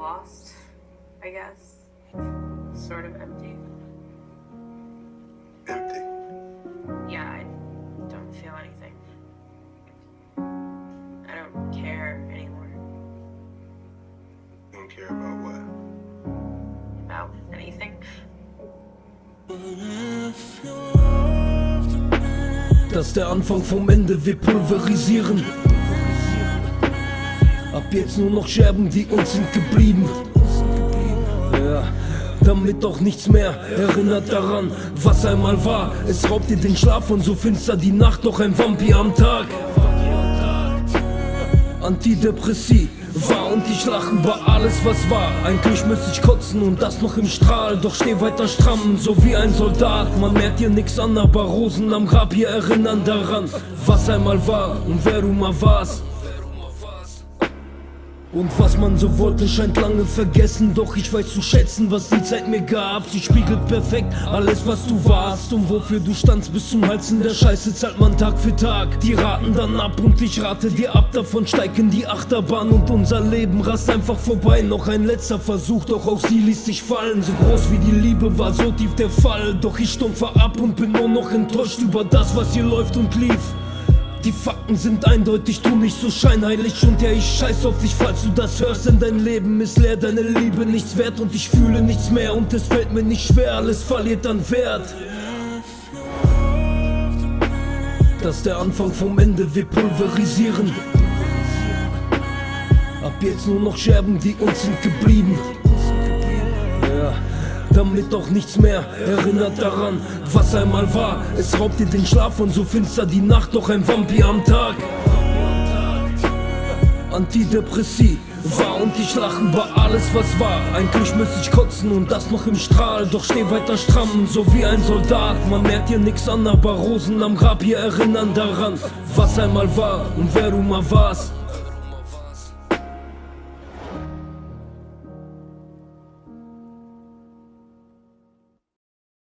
lost, I guess. Sort of empty. Empty? Yeah, I don't feel anything. I don't care anymore. You don't care about what? About anything. Das ist der Anfang vom Ende, wir pulverisieren. Ab jetzt nur noch Scherben, die uns sind geblieben. Ja, damit doch nichts mehr erinnert daran, was einmal war. Es raubt dir den Schlaf und so finster die Nacht, doch ein Vampir am Tag. Antidepressiv war und ich lach über alles, was war. Eigentlich müsste ich kotzen und das noch im Strahl, doch steh weiter stramm, so wie ein Soldat. Man merkt dir nix an, aber Rosen am Grab hier erinnern daran, was einmal war und wer du mal warst. Und was man so wollte, scheint lange vergessen. Doch ich weiß zu schätzen, was die Zeit mir gab. Sie spiegelt perfekt alles, was du warst und wofür du standst. Bis zum Hals in der Scheiße zahlt man Tag für Tag. Die raten dann ab und ich rate dir ab. Davon steig in die Achterbahn und unser Leben rast einfach vorbei. Noch ein letzter Versuch, doch auch sie ließ sich fallen. So groß wie die Liebe war, so tief der Fall. Doch ich stumpfe ab und bin nur noch enttäuscht über das, was hier läuft und lief. Die Fakten sind eindeutig, tu nicht so scheinheilig. Und ja, ich scheiß auf dich, falls du das hörst, denn dein Leben ist leer, deine Liebe nichts wert. Und ich fühle nichts mehr und es fällt mir nicht schwer, alles verliert an Wert. Das ist der Anfang vom Ende, wir pulverisieren. Ab jetzt nur noch Scherben, die uns sind geblieben. Ja, damit doch nichts mehr erinnert daran, was einmal war. Es raubt dir den Schlaf und so finster die Nacht, doch ein Vampir am Tag. Antidepressiv war und ich lach über alles, was war. Eigentlich müsste ich kotzen und das noch im Strahl, doch steh weiter stramm, so wie ein Soldat. Man merkt dir nix an, aber Rosen am Grab hier erinnern daran, was einmal war und wer du mal warst.